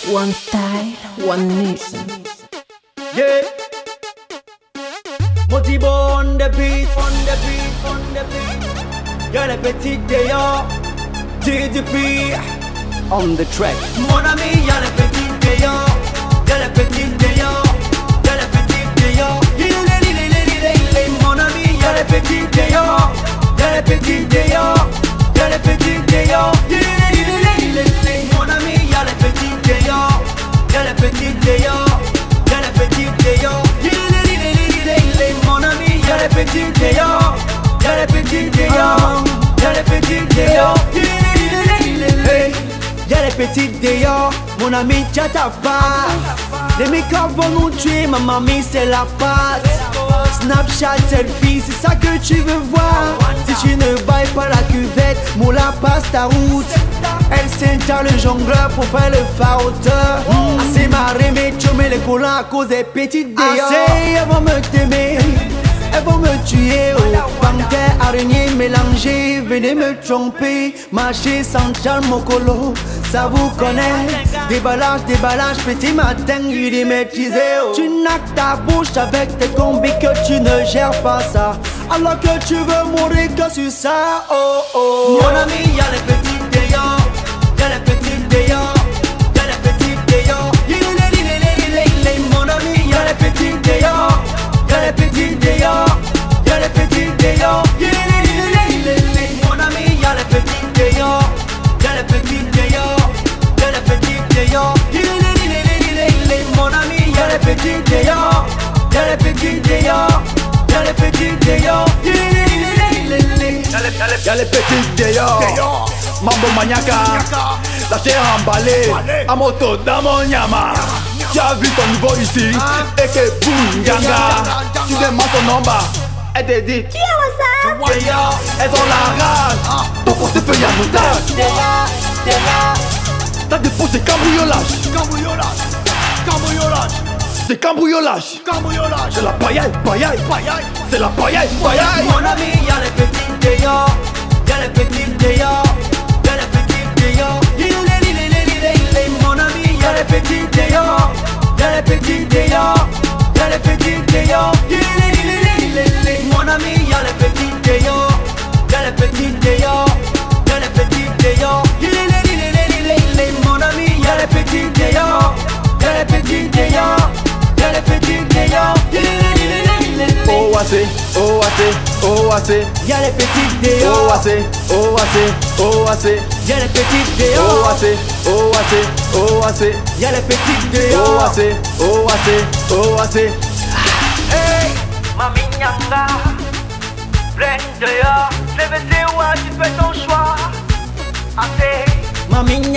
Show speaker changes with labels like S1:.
S1: One style, one nation.
S2: Yeah. Motibo on the beat, on the beat, on the beat. Y'a les petites d'ailleurs, TDP on the track. Mon ami, y'a les petites d'ailleurs, y'a les petites d'ailleurs, y'a les petites d'ailleurs. Mon ami, y'a les petites d'ailleurs, y'a les petites d'ailleurs, y'a les petites d'ailleurs. Mon ami, y'a les petites d'ailleurs, y'a les petites d'ailleurs, y'a les petites d'ailleurs. Mon ami, y'a les petites d'ailleurs, y'a les petites d'ailleurs, y'a les petites d'ailleurs. Y'a les petites d'ailleurs, mon ami, t'as ta part. Les mécans vont nous tuer, ma mamie c'est la patte. Snapchat, selfie, c'est ça que tu veux voir. Si tu ne bailles pas la cuvette, moula passe ta route. Elle s'installe le jongleur pour faire le faroteur. Assez marré, mais tu mets les collants à cause des petites d'ailleurs. Assez, elles vont me t'aimer, elles vont me tuer. Oh, panthère, araignée mélangée, venez me tromper. Marcher sans charme au colo, ça vous connaît. Déballage, petit matin, il est maîtrisé. Oh. Tu n'as que ta bouche avec tes combis que tu ne gères pas ça. Alors que tu veux mourir que sur ça. Oh oh. Mon ami, y'a les petites d'ailleurs, y'a les petites d'ailleurs, y'a les petites d'ailleurs. Mon ami, y'a les petites d'ailleurs, y'a les petites d'ailleurs, y'a les petites d'ailleurs. Mon ami, y'a les petites d'ailleurs, y'a les petites d'ailleurs, y'a les petites d'ailleurs. Mon ami, y'a les petites d'ailleurs, y'a les petites d'ailleurs, y'a les petites d'ailleurs.
S3: Y'a les petites d'ailleurs, Mambo Maniaca, la chair emballée, à moto dans mon nyama. Tu as vu ton niveau ici, et que boum, ganga. Tu demandes ton nombre, elle te dit tu es ça. Elles ont la rage, ton portefeuille à l'otage. T'as déposé cambriolage. C'est cambriolage. C'est la paille. C'est la paille.
S2: Mon ami, y'a les petites d'ailleurs, y'a les petites d'ailleurs, y'a les petites d'ailleurs. Mon ami, y'a les petites d'ailleurs, y'a les petites d'ailleurs, y'a les petites d'ailleurs. Mon ami, y'a les petites d'ailleurs, y'a les petites d'ailleurs, y'a les petites d'ailleurs. Mon ami, y'a les petites d'ailleurs, y'a les petites d'ailleurs, y'a les petites d'ailleurs.
S3: OAC,
S2: y'a les petites d'ailleurs,
S3: OAC,
S2: y'a les petites d'ailleurs,
S3: OAC,
S2: y'a les petites d'ailleurs,
S3: OAC.
S2: Hey, Mami Nyanga, plein dehors, fais baisser, ouais, tu fais ton choix. Assez, Mami